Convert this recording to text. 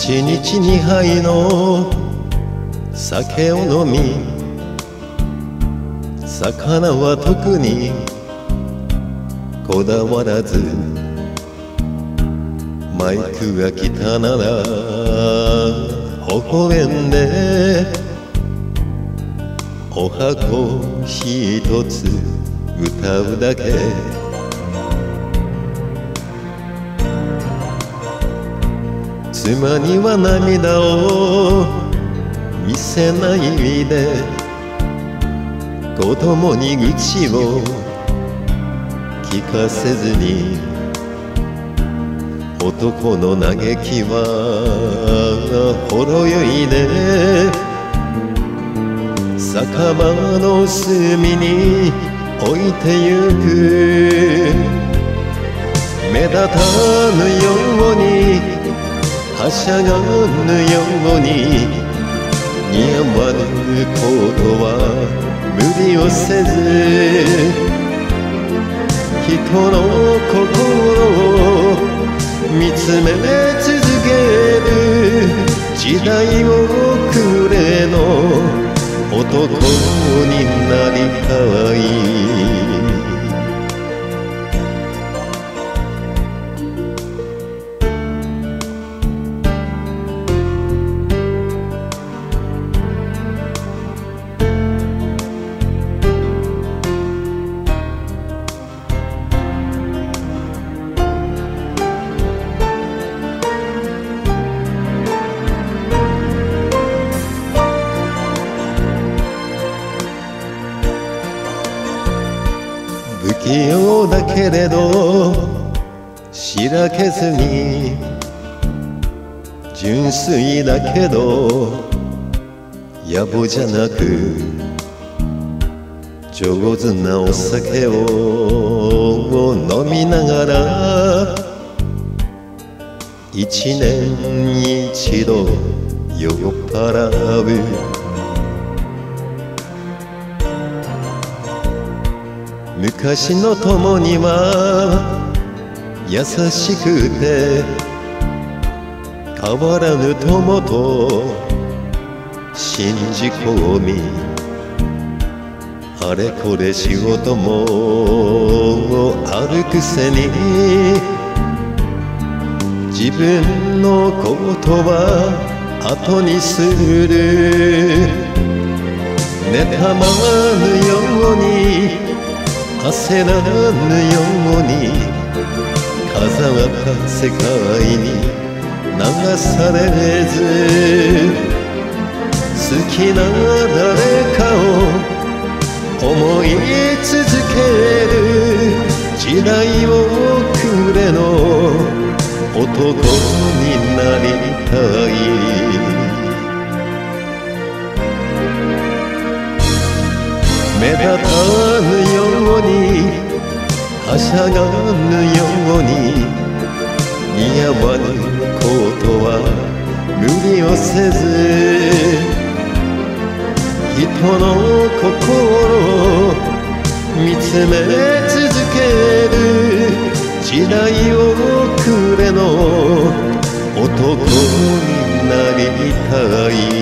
一日二杯の酒を飲み、魚は特にこだわらず、マイクが来たなら微笑んでお箱一つ歌うだけ。妻には涙を見せないで、子供に愚痴を聞かせずに、男の嘆きはほろ酔いで酒場の隅に置いてゆく。目立たぬようにはしゃがぬように、似合わぬことは無理をせず、人の心を見つめ続ける時代遅れの男になりたい。不器用だけれどしらけずに、純粋だけど野暮じゃなく、上手なお酒を飲みながら、一年一度酔っ払う。昔の友には優しくて変わらぬ友と信じ込み、あれこれ仕事もあるくせに、自分のことは後にする。妬まぬように焦らぬように、風はった世界に流されず、好きな誰かを思い続ける時代遅れの男になりたい。目立たぬようにはしゃがぬように、似合わぬことは無理をせず、人の心を見つめ続ける時代遅れの男になりたい。